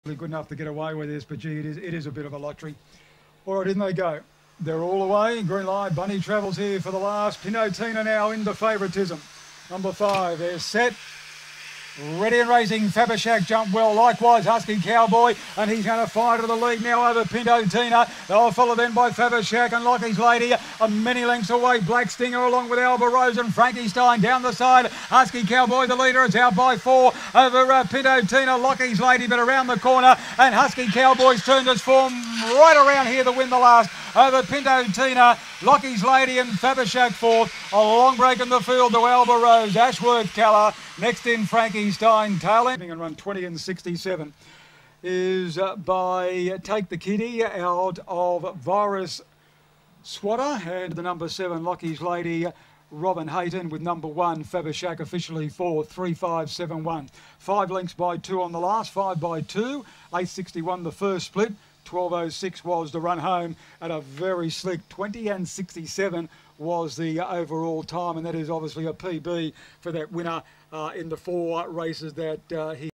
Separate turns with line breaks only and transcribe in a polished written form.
good enough to get away with this, but gee, it is a bit of a lottery. All right, in they go. They're all away. Green light. Bunny travels here for the last. Pinotina now into favouritism. Number 5. They're set. Ready and racing. Fabershak jumped well. Likewise, Husky Cowboy. And he's going to fire to the lead now over Pinotina. They'll follow then by Fabershak and Lockie's Lady. Many lengths away. Black Stinger along with Alba Rose and Frankenstein down the side. Husky Cowboy, the leader, is out by 4 over Pinotina. Lockie's Lady, but around the corner. And Husky Cowboy's turned his form right around here to win the last over Pinotina. Lockie's Lady and Fabershak fourth. A long break in the field to Alba Rose. Ashworth Keller. Next in Frankenstein. Tail ending and run 20 and 67 is by Take the Kitty out of Virus Swatter. And the number 7, Lockie's Lady, Robin Hayton, with number 1, Fabershak officially fourth, 3-5-7-1. 5 lengths by 2 on the last, 5 by 2. 8.61 the first split. 12.06 was the run home at a very slick 20 and 67 was the overall time, and that is obviously a PB for that winner in the 4 races that he